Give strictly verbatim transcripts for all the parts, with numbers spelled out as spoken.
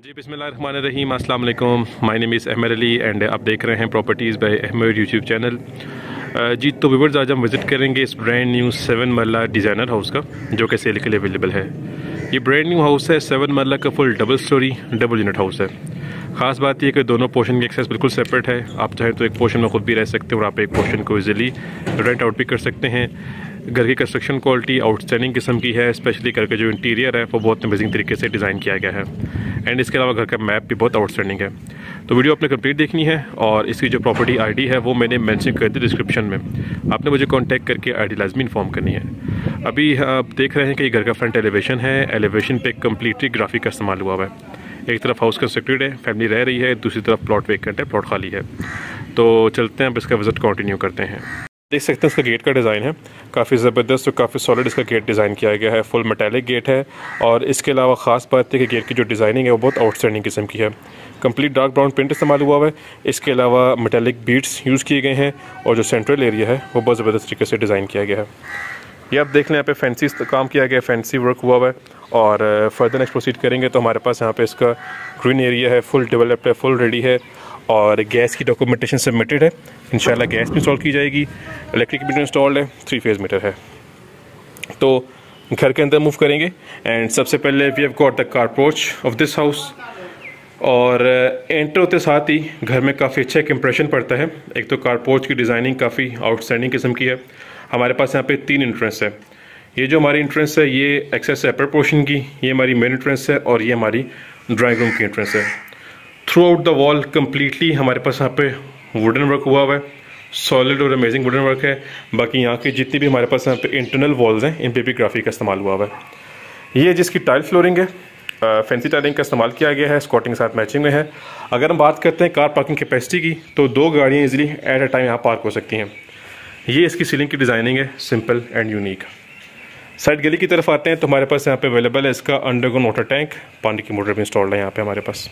जी बिस्मिल्लाहिर्रहमानिर्रहीम, अस्सलाम वालेकुम। My name is Ahmed Ali and आप देख रहे हैं properties by Ahmed YouTube channel. जी तो व्यूअर्स, आज हम विज़िट करेंगे इस brand new seven marla designer house का, जो कि सेल के लिए अवेलेबल है। ये ब्रांड न्यू हाउस है, सेवन मरला का full double storey double unit house है। ख़ास बात यह कि दोनों पोर्शन की एक्सेस बिल्कुल सेपरेट है। आप चाहें तो एक पोर्शन में खुद भी रह सकते हैं और आप एक पोर्शन को ईजिली रेंट आउट भी कर सकते हैं। घर की कंस्ट्रक्शन क्वालिटी आउटस्टैंडिंग किस्म की है, स्पेशली घर का जो इंटीरियर है वो बहुत अमेजिंग तरीके से डिज़ाइन किया गया है एंड इसके अलावा घर का मैप भी बहुत आउटस्टैंडिंग है। तो वीडियो आपने कंप्लीट देखनी है और इसकी जो प्रॉपर्टी आईडी है वो मैंने मेंशन कर दी डिस्क्रिप्शन में। आपने मुझे कांटेक्ट करके आईडी लाजमी इन्फॉर्म करनी है। अभी आप देख रहे हैं कि ये घर का फ्रंट एलिवेशन है। एलिवेशन पे कम्प्लीटली ग्राफिक का इस्तेमाल हुआ हुआ है। एक तरफ हाउस कंस्ट्रक्टेड है, फैमिली रह रही है, दूसरी तरफ प्लॉट वेकेंट है, प्लॉट खाली है। तो चलते हैं, अब इसका विजिट कंटिन्यू करते हैं। देख सकते हैं इसका गेट का डिज़ाइन है, काफ़ी ज़बरदस्त और काफ़ी सॉलिड इसका गेट डिज़ाइन किया गया है। फुल मेटालिक गेट है और इसके अलावा ख़ास बात है कि गेट की जो डिज़ाइनिंग है वो बहुत आउटस्टैंडिंग किस्म की है। कंप्लीट डार्क ब्राउन प्रिंट इस्तेमाल हुआ हुआ है। इसके अलावा मेटालिक बीड्स यूज़ किए गए हैं और जो सेंट्रल एरिया है वो बहुत ज़बरदस्त तरीके से डिज़ाइन किया गया है। ये आप देख लें, यहाँ पे फैंसी काम किया गया है, फैंसी वर्क हुआ हुआ है। और फर्दर नेक्स्ट प्रोसीड करेंगे तो हमारे पास यहाँ पे इसका ग्रीन एरिया है, फुल डेवलप्ड है, फुल रेडी है और गैस की डॉक्यूमेंटेशन सबमिटेड है। इंशाल्लाह गैस भी इंस्टॉल की जाएगी, इलेक्ट्रिक मीटर इंस्टॉल्ड है, थ्री फेज मीटर है। तो घर के अंदर मूव करेंगे एंड सबसे पहले we have got the car porch of this house. और एंटर होते साथ ही घर में काफ़ी अच्छा एक इम्प्रेशन पड़ता है। एक तो कार पोर्च की डिज़ाइनिंग काफ़ी आउटस्टैंडिंग किस्म की है। हमारे पास यहाँ पे तीन इंट्रेंस है। ये जो हमारी इंट्रेंस है ये एक्सेस है अपर पोर्शन की, ये हमारी मेन इंट्रेंस है और ये हमारी ड्राइंग रूम की इंट्रेंस है। Throughout the wall completely हमारे पास यहाँ पे वुडन वर्क हुआ हुआ है, सॉलिड और अमेजिंग वुडन वर्क है। बाकी यहाँ की जितनी भी हमारे पास यहाँ पे इंटरनल वॉल्स हैं इन पे भी ग्राफिक का इस्तेमाल हुआ हुआ है। ये जिसकी टाइल फ्लोरिंग है, फैंसी टाइलिंग का इस्तेमाल किया गया है, स्कॉटिंग के साथ मैचिंग में है। अगर हम बात करते हैं कार पार्किंग कैपेसिटी की तो दो गाड़ियाँ इजीली एट अ टाइम यहाँ पार्क हो सकती हैं। ये इसकी सीलिंग की डिज़ाइनिंग है, सिंपल एंड यूनिक। साइड गली की तरफ आते हैं तो हमारे पास यहाँ पे अवेलेबल है इसका अंडरग्राउंड वाटर टैंक, पानी की मोटर भी इंस्टॉल्ड है यहाँ पे हमारे पास।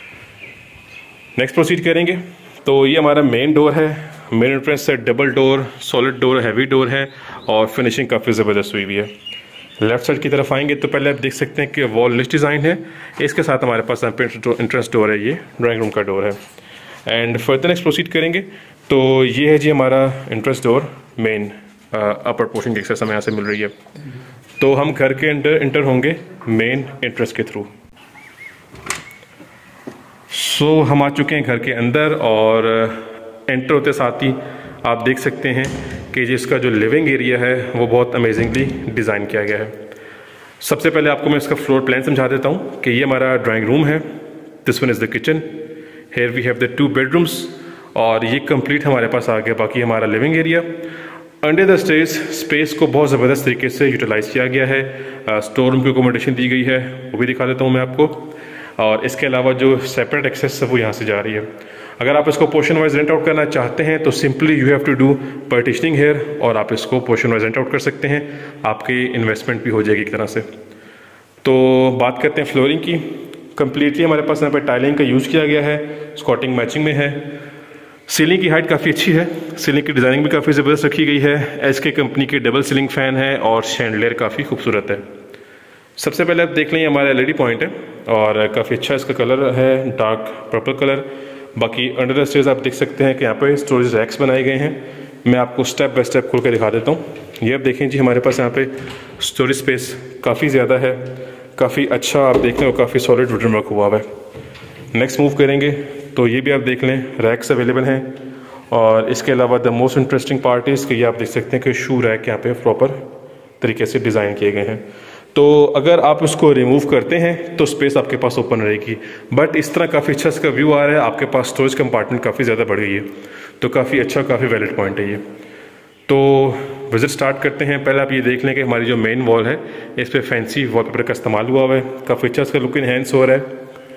नेक्स्ट प्रोसीड करेंगे तो ये हमारा मेन डोर है। मेन एंट्रेंस है, double door, solid door, heavy door है और फिनिशिंग काफ़ी ज़बरदस्त हुई हुई है। लेफ्ट साइड की तरफ आएंगे तो पहले आप देख सकते हैं कि वॉल लिस्ट डिज़ाइन है। इसके साथ हमारे पास यहाँ पे एंट्रेंस डोर है, ये ड्राइंग रूम का डोर है। एंड फर्दर नेक्स्ट प्रोसीड करेंगे तो ये है जी हमारा entrance door, main upper portion की एक्सेस हमें यहाँ से मिल रही है। तो हम घर के अंदर इंटर होंगे मेन एंट्रेंस के थ्रू। सो so, हम आ चुके हैं घर के अंदर और एंटर होते साथ ही आप देख सकते हैं कि जिसका जो लिविंग एरिया है वो बहुत अमेजिंगली डिज़ाइन किया गया है। सबसे पहले आपको मैं इसका फ्लोर प्लान समझा देता हूँ कि ये हमारा ड्राइंग रूम है, this one is the kitchen, here we have the two bedrooms और ये कंप्लीट हमारे पास आ गया बाकी हमारा living area. Under the stairs space को बहुत ज़बरदस्त तरीके से यूटिलाइज़ किया गया है। स्टोर रूम की अकोमोडेशन दी गई है, वो भी दिखा देता हूँ मैं आपको। और इसके अलावा जो सेपरेट एक्सेस है वो यहाँ से जा रही है। अगर आप इसको पोर्शन वाइज रेंट आउट करना चाहते हैं तो simply you have to do partitioning here और आप इसको पोर्शन वाइज रेंट आउट कर सकते हैं। आपकी इन्वेस्टमेंट भी हो जाएगी एक तरह से। तो बात करते हैं फ्लोरिंग की। कम्प्लीटली हमारे पास यहाँ पर टाइलिंग का यूज़ किया गया है, स्कॉटिंग मैचिंग में है। सीलिंग की हाइट काफ़ी अच्छी है, सीलिंग की डिज़ाइनिंग भी काफ़ी ज़बरदस्त रखी गई है। एस के कंपनी के डबल सीलिंग फ़ैन है और शैंडलियर काफ़ी खूबसूरत है। सबसे पहले आप देख लें हमारा एलईडी पॉइंट है और काफ़ी अच्छा इसका कलर है, डार्क पर्पल कलर। बाकी अंडर द स्टेयर्स आप देख सकते हैं कि यहाँ पे स्टोरेज रैक्स बनाए गए हैं। मैं आपको स्टेप बाय स्टेप खोल कर दिखा देता हूँ। ये आप देखें जी, हमारे पास यहाँ पे स्टोरेज स्पेस काफ़ी ज़्यादा है, काफ़ी अच्छा आप देख लें और काफ़ी सॉलिड वुडन वर्क हुआ है। नेक्स्ट मूव करेंगे तो ये भी आप देख लें, रैक्स अवेलेबल हैं। और इसके अलावा the most interesting part is कि ये आप देख सकते हैं कि शू रैक यहाँ पे प्रॉपर तरीके से डिज़ाइन किए गए हैं। तो अगर आप उसको रिमूव करते हैं तो स्पेस आपके पास ओपन रहेगी, बट इस तरह काफ़ी अच्छा इसका व्यू आ रहा है। आपके पास स्टोरेज कंपार्टमेंट काफ़ी ज़्यादा बढ़ गई है, तो काफ़ी अच्छा, काफ़ी वैलिड पॉइंट है ये। तो विजिट स्टार्ट करते हैं। पहले आप ये देख लें कि हमारी जो मेन वॉल है इस पर फैंसी वॉलपेपर का इस्तेमाल हुआ हुआ है, काफ़ी अच्छा इसका लुक इनहेंस हो रहा है।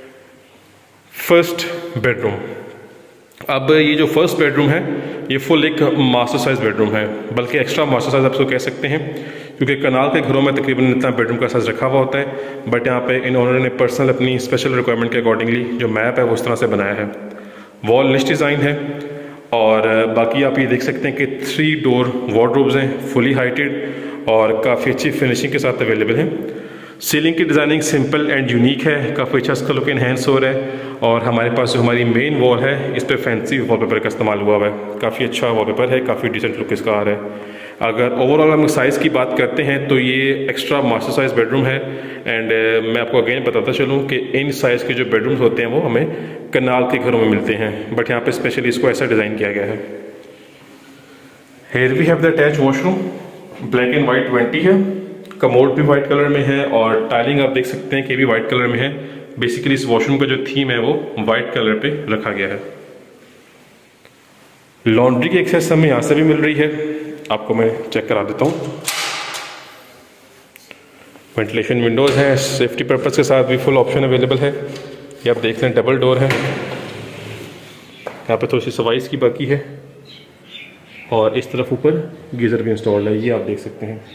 फर्स्ट बेडरूम, अब ये जो फर्स्ट बेडरूम है ये फुल एक मास्टर साइज बेडरूम है, बल्कि एक्स्ट्रा मास्टर साइज आप इसको कह सकते हैं, क्योंकि कनाल के घरों में तकरीबन इतना बेडरूम का साइज रखा हुआ होता है। बट यहाँ पे इन ओनर ने पर्सनल अपनी स्पेशल रिक्वायरमेंट के अकॉर्डिंगली जो मैप है वो उस तरह से बनाया है। वॉल लिस्ट डिज़ाइन है और बाकी आप ये देख सकते हैं कि थ्री डोर वार्डरोब्स हैं, फुली हाइटेड और काफ़ी अच्छी फिनिशिंग के साथ अवेलेबल हैं। सीलिंग की डिज़ाइनिंग सिंपल एंड यूनिक है, काफ़ी अच्छा इसका लुक इन्हेंस हो रहा है। और हमारे पास जो हमारी मेन वॉल है इस पर फैंसी वॉलपेपर का इस्तेमाल हुआ हुआ है, काफ़ी अच्छा वॉलपेपर है, काफ़ी डिसेंट लुक इसका आ रहा है। अगर ओवरऑल हम साइज़ की बात करते हैं तो ये एक्स्ट्रा मास्टर साइज़ बेडरूम है। एंड uh, मैं आपको अगेन बताता चलूँ कि इन साइज़ के जो बेडरूम्स होते हैं वो हमें कनाल के घरों में मिलते हैं, बट यहाँ पे स्पेशली इसको ऐसा डिज़ाइन किया गया है। Here we have the attach washroom, black and white twenty है, कमोड भी वाइट कलर में है और टाइलिंग आप देख सकते हैं कि भी वाइट कलर में है। बेसिकली इस वॉशरूम का जो थीम है वो वाइट कलर पे रखा गया है। लॉन्ड्री की एक्सेस हमें यहाँ से भी मिल रही है, आपको मैं चेक करा देता हूँ। वेंटिलेशन विंडोज हैं, सेफ्टी पर्पज़ के साथ भी फुल ऑप्शन अवेलेबल है। ये आप देख लें डबल डोर है, यहाँ पे थोड़ी सी सफाई की बाकी है और इस तरफ ऊपर गीज़र भी इंस्टॉल्ड है, ये आप देख सकते हैं।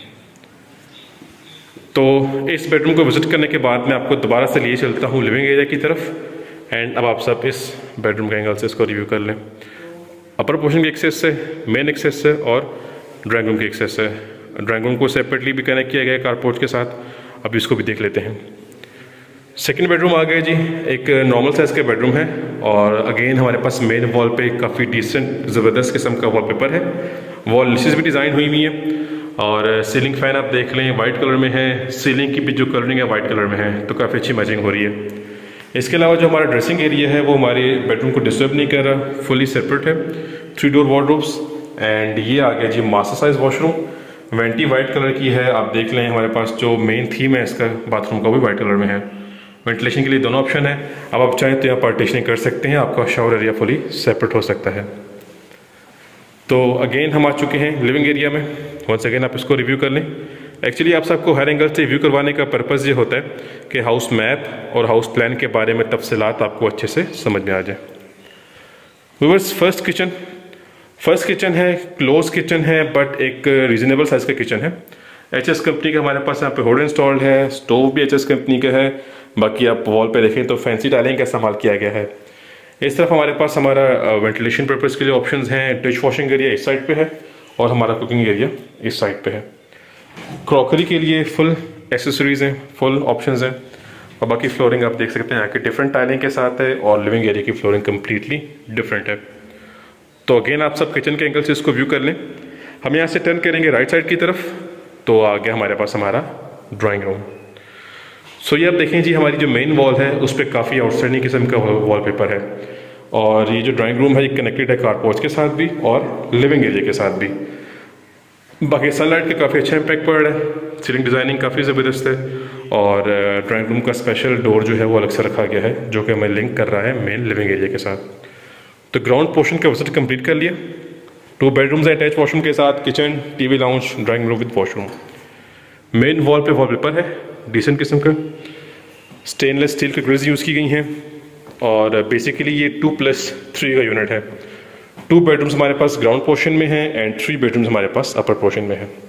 तो इस बेडरूम को विजिट करने के बाद मैं आपको दोबारा से लिए चलता हूँ लिविंग एरिया की तरफ। एंड अब आप सब इस बेडरूम के एंगल से इसको रिव्यू कर लें। अपर पोर्शन की एक्सेस से, मेन एक्सेस से और ड्राइंग रूम की एक्सेस है। ड्राइंग रूम को सेपरेटली भी कनेक्ट किया गया है कारपोर्ट के साथ, अब इसको भी देख लेते हैं। सेकंड बेडरूम आ गया जी, एक नॉर्मल साइज़ का बेडरूम है और अगेन हमारे पास मेन वॉल पे काफ़ी डिसेंट ज़बरदस्त किस्म का वॉलपेपर है। वॉल निशेस भी डिज़ाइन हुई हुई है और सीलिंग फैन आप देख लें वाइट कलर में है, सीलिंग की भी जो कलरिंग है वाइट कलर में है, तो काफ़ी अच्छी मैचिंग हो रही है। इसके अलावा जो हमारा ड्रेसिंग एरिया है वो हमारे बेडरूम को डिस्टर्ब नहीं कर रहा, फुली सेपरेट है। थ्री डोर वार्डरोब्स एंड ये आ गया जी master size washroom, vanity white colour की है। आप देख लें हमारे पास जो मेन थीम है इसका बाथरूम का भी वाइट कलर में है। वेंटिलेशन के लिए दोनों ऑप्शन है, अब आप चाहें तो यहाँ पार्टीशनिंग कर सकते हैं, आपका शावर एरिया फुली सेपरेट हो सकता है। तो अगेन हम आ चुके हैं लिविंग एरिया में, वंस अगेन आप इसको रिव्यू कर लें। एक्चुअली आप सबको हर एंगल से रिव्यू करवाने का पर्पज़ ये होता है कि हाउस मैप और हाउस प्लान के बारे में तफसीलात आपको अच्छे से समझ में आ जाए। Viewers, first kitchen first kitchen है, क्लोज किचन है बट एक रीजनेबल साइज का किचन है। एच एस कंपनी का हमारे पास यहाँ पे हुड इंस्टॉल्ड है, स्टोव भी एच एस कंपनी का है। बाकी आप वॉल पे देखें तो फैंसी टाइलिंग का इस्तेमाल किया गया है। इस तरफ हमारे पास हमारा वेंटिलेशन पर्पज़ के लिए ऑप्शंस हैं। डिश वॉशिंग एरिया इस साइड पे है और हमारा कुकिंग एरिया इस साइड पे है। क्रॉकरी के लिए फुल एसेसरीज हैं, फुल ऑप्शंस हैं और बाकी फ्लोरिंग आप देख सकते हैं यहाँ की डिफरेंट टाइलिंग के साथ है और लिविंग एरिया की फ्लोरिंग कम्प्लीटली डिफरेंट है। तो अगेन आप सब किचन के एंगल से इसको व्यू कर लें। हम यहाँ से टर्न करेंगे राइट साइड की तरफ तो आ गया हमारे पास हमारा ड्राइंग रूम। सो ये आप देखें जी, हमारी जो मेन वॉल है उस पर काफ़ी आउटस्टैंडिंग किस्म का वॉलपेपर है और ये जो ड्राइंग रूम है ये कनेक्टेड है कारपोर्च के साथ भी और लिविंग एरिया के साथ भी। बाकी सनलाइट का काफ़ी अच्छा इम्पैक्ट पड़ रहा है, सीलिंग डिज़ाइनिंग काफ़ी ज़बरदस्त है और ड्राइंग रूम का स्पेशल डोर जो है वो अलग से रखा गया है जो कि हमें लिंक कर रहा है मेन लिविंग एरिया के साथ। तो ग्राउंड पोर्शन का विजिट कंप्लीट कर लिया। टू बेडरूम्स है अटैच वॉशरूम के साथ, kitchen, TV lounge, drawing room with washroom. Main wall पे वॉलपेपर है डिसेंट किस्म का, स्टेनलेस स्टील की ग्रिल्स यूज़ की गई हैं और बेसिकली ये टू प्लस थ्री का यूनिट है। टू बेडरूम्स हमारे पास ग्राउंड पोर्शन में है एंड थ्री बेडरूम्स हमारे पास अपर पोर्शन में है।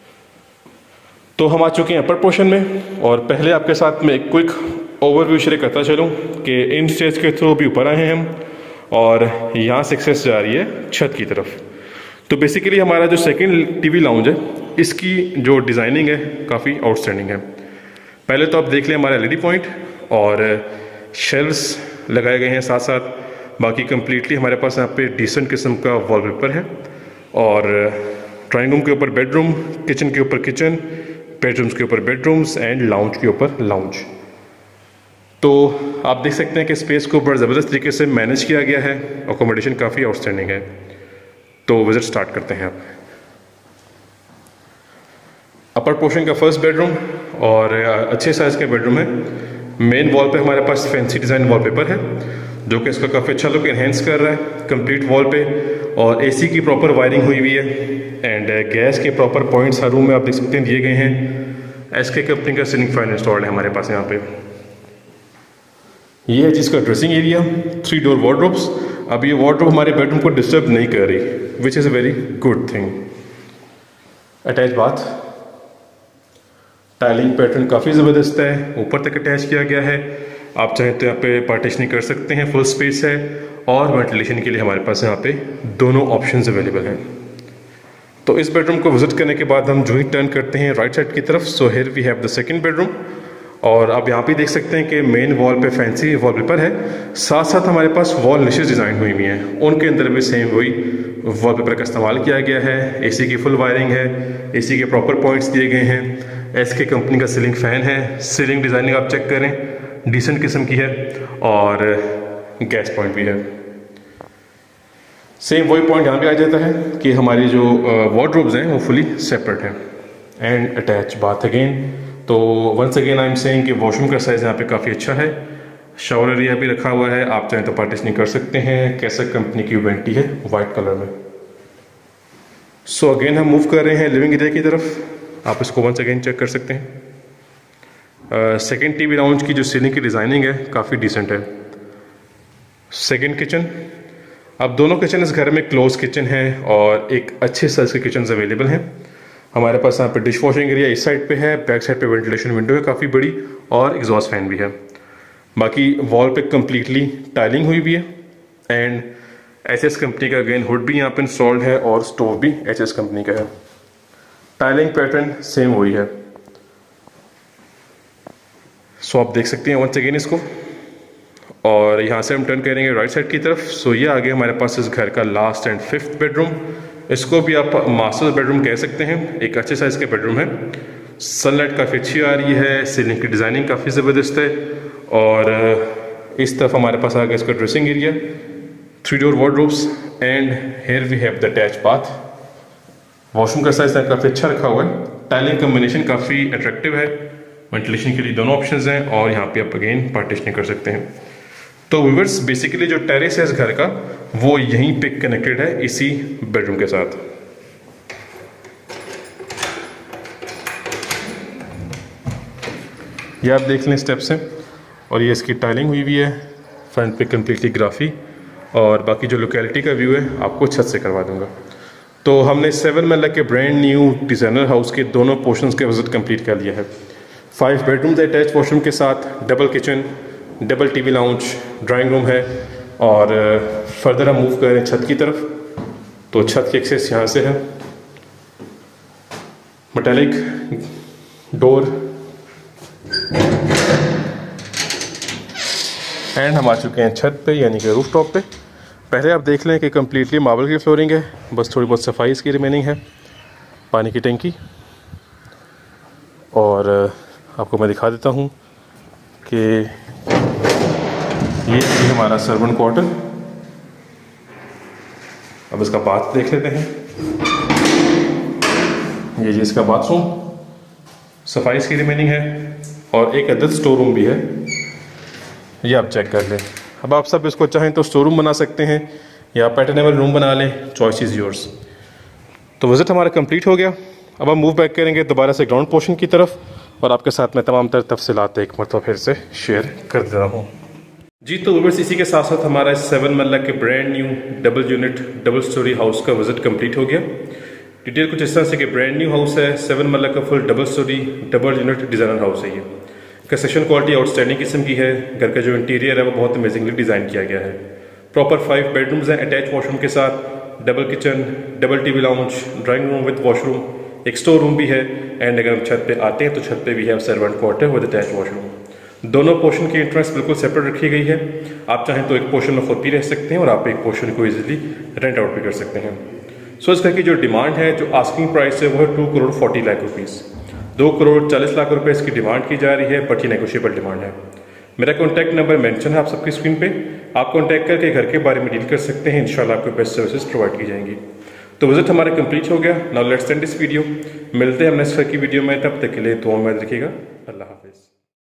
तो हम आ चुके हैं अपर पोर्शन में और पहले आपके साथ में एक क्विक ओवरव्यू शेयर करता चलूँ कि इन स्टेज के थ्रू भी ऊपर आए हैं हम और यहाँ से एक्सेस जा रही है छत की तरफ। तो बेसिकली हमारा जो सेकंड टीवी लाउंज है इसकी जो डिज़ाइनिंग है काफ़ी आउटस्टैंडिंग है। पहले तो आप देख लें हमारा एलईडी पॉइंट और शेल्व्स लगाए गए हैं साथ साथ। बाकी कंप्लीटली हमारे पास यहाँ पे डिसेंट किस्म का वॉलपेपर है और ड्राइंग रूम के ऊपर बेडरूम, किचन के ऊपर किचन, बेडरूम्स के ऊपर बेडरूम्स एंड लाउंज के ऊपर लाउंज। तो आप देख सकते हैं कि स्पेस को बड़ा ज़बरदस्त तरीके से मैनेज किया गया है, अकोमोडेशन काफ़ी आउटस्टैंडिंग है। तो विजिट स्टार्ट करते हैं आप। अपर पोर्शन का फर्स्ट बेडरूम और अच्छे साइज़ का बेडरूम है। मेन वॉल पे हमारे पास फैंसी डिज़ाइन वॉलपेपर है जो कि इसका काफ़ी अच्छा लुक इन्हेंस कर रहा है कंप्लीट वॉल पे और एसी की प्रॉपर वायरिंग हुई हुई है एंड गैस के प्रॉपर पॉइंट्स हर रूम में आप देख सकते हैं दिए गए हैं। एसके कंपनी का सीलिंग फैन इंस्टॉल्ड है हमारे पास यहाँ पे। ये है जिसका dressing area, three door wardrobes. अब ये वार्डरोब हमारे बेडरूम को डिस्टर्ब नहीं कर रही, which is a very good thing. Attach bath, tiling pattern काफ़ी ज़बरदस्त है, ऊपर तक अटैच किया गया है। आप चाहें तो यहाँ पे पार्टीशनिंग कर सकते हैं, फुल स्पेस है और वेंटिलेशन के लिए हमारे पास यहाँ पे दोनों ऑप्शंस अवेलेबल हैं। तो इस बेडरूम को विजिट करने के बाद हम जो ही टर्न करते हैं राइट साइड की तरफ, so here we have the second bedroom. और आप यहाँ पे देख सकते हैं कि मेन वॉल पे फैंसी वॉलपेपर है, साथ साथ हमारे पास वॉल निशेस डिज़ाइन हुई हुई हैं, उनके अंदर भी सेम वही वॉलपेपर का इस्तेमाल किया गया है। एसी की फुल वायरिंग है, एसी के प्रॉपर पॉइंट्स दिए गए हैं, एस के कंपनी का सीलिंग फ़ैन है, सीलिंग डिज़ाइनिंग आप चेक करें डिसेंट किस्म की है, और गैस पॉइंट भी है। सेम वही पॉइंट यहाँ पे आ जाता है कि हमारी जो वार्डरोब्स हैं वो फुली सेपरेट हैं एंड अटैच बाथ अगेन। तो once again I am saying कि वॉशरूम का साइज़ यहाँ पे काफ़ी अच्छा है, शावर एरिया भी रखा हुआ है, आप चाहें तो पार्टीशनिंग कर सकते हैं। कैसा कंपनी की वेंटी है वाइट कलर में। सो so अगेन हम मूव कर रहे हैं लिविंग एरिया की तरफ, आप इसको वंस अगेन चेक कर सकते हैं। सेकेंड टीवी लाउंज की जो सीलिंग की डिज़ाइनिंग है काफ़ी डिसेंट है। सेकेंड किचन, अब दोनों किचन इस घर में क्लोज किचन है और एक अच्छे साइज के किचन अवेलेबल हैं। हमारे पास यहाँ पे डिश वॉशिंग एरिया इस साइड पे है, बैक साइड पे वेंटिलेशन विंडो है काफ़ी बड़ी, और एग्जॉस्ट फैन भी है। बाकी वॉल पे कम्प्लीटली टाइलिंग हुई भी है एंड एच एस कंपनी का अगेन हुड भी यहाँ पे इंस्टॉल्ड है और स्टोव भी एच एस कंपनी का है। टाइलिंग पैटर्न सेम वही है। सो आप देख सकते हैं वंस अगेन इसको, और यहाँ से हम टर्न करेंगे राइट साइड की तरफ। सो ये आगे हमारे पास इस घर का लास्ट एंड फिफ्थ बेडरूम, इसको भी आप मास्टर बेडरूम कह सकते हैं, एक अच्छे साइज़ के बेडरूम है। सनलाइट काफ़ी अच्छी आ रही है, सीलिंग की डिज़ाइनिंग काफ़ी ज़बरदस्त है, और इस तरफ हमारे पास आ गया इसका dressing area, three door wardrobes and here we have the attach bath. Washroom का साइज़ काफ़ी अच्छा रखा हुआ है, टाइलिंग कम्बिनेशन काफ़ी अट्रैक्टिव है, वेंटिलेशन के लिए दोनों ऑप्शंस हैं, और यहाँ पे आप अगेन पार्टीशनिंग कर सकते हैं। तो व्यूअर्स बेसिकली जो टेरेस है इस घर का वो यहीं पे कनेक्टेड है इसी बेडरूम के साथ। ये आप देख लें स्टेप्स हैं, और ये इसकी टाइलिंग हुई हुई है, फ्रंट पे कम्प्लीटली ग्राफी, और बाकी जो लोकेलिटी का व्यू है आपको छत से करवा दूंगा। तो हमने सेवन महला के ब्रांड न्यू डिज़ाइनर हाउस के दोनों पोर्शंस के विजिट कंप्लीट कर लिया है। फाइव बेडरूम्स अटैच वॉशरूम के साथ, double kitchen, double TV lounge, drawing room है, और फर्दर हम मूव कर रहे हैं छत की तरफ। तो छत की एक्सेस यहाँ से है, मेटालिक डोर, एंड हम आ चुके हैं छत पे यानी कि रूफ टॉप पे। पहले आप देख लें कि कम्प्लीटली मार्बल की फ्लोरिंग है, बस थोड़ी बहुत सफाई इसकी रिमेनिंग है, पानी की टंकी, और आपको मैं दिखा देता हूँ कि ये हमारा सर्वेंट क्वार्टर। अब इसका बाथ देख लेते हैं। ये जी इसका बाथरूम, सफाई इसकी रिमेनिंग है, और एक अदद स्टोर रूम भी है, ये आप चेक कर लें। अब आप सब इसको चाहें तो स्टोर रूम बना सकते हैं या पैटर्नेबल रूम बना लें, चॉइस इज़ योर्स। तो विज़िट हमारा कंप्लीट हो गया। अब हम मूव बैक करेंगे दोबारा से ग्राउंड पोर्शन की तरफ, और आपके साथ मैं तमाम तर तफसीलात एक मरतबा फिर से शेयर कर दे रहा हूँ। जी तो व्यूअर्स इसी के साथ साथ हमारा सेवन महला के brand new double unit double storey house का विजिट कंप्लीट हो गया। डिटेल कुछ इस तरह से कि ब्रांड न्यू हाउस है, सेवन महला का full double storey double unit designer house है। ये कंस्ट्रक्शन क्वालिटी आउटस्टैंडिंग किस्म की है, घर का जो इंटीरियर है वो बहुत अमेजिंगली डिज़ाइन किया गया है। प्रॉपर फाइव बेडरूम्स हैं अटैच वॉशरूम के साथ, double kitchen, double TV lounge, drawing room with washroom, एक स्टोर रूम भी है, एंड अगर हम छत पे आते हैं तो छत पे भी है servant quarter with attach washroom. दोनों पोर्शन की एंट्रेंस बिल्कुल सेपरेट रखी गई है। आप चाहें तो एक पोर्शन में खुद भी रह सकते हैं, और आप एक पोर्शन को इजीली रेंट आउट भी कर सकते हैं। सो इस घर की जो डिमांड है, जो आस्किंग प्राइस है, वो है two crore forty lakh rupees. दो करोड़ चालीस लाख रुपए इसकी डिमांड की जा रही है, बट ये नेगोशिएबल डिमांड है। मेरा कॉन्टैक्ट नंबर मेंशन है आप सबकी स्क्रीन पे, आप कॉन्टैक्ट करके घर के बारे में डील कर सकते हैं। इंशाल्लाह आपको बेस्ट सर्विसेज प्रोवाइड की जाएंगी। तो विजिट हमारा कंप्लीट हो गया। Now let's end this video. मिलते हैं हम नेक्स्ट की वीडियो में, तब तक के लिए दुआ में रखिएगा। अल्लाह हाफिज़।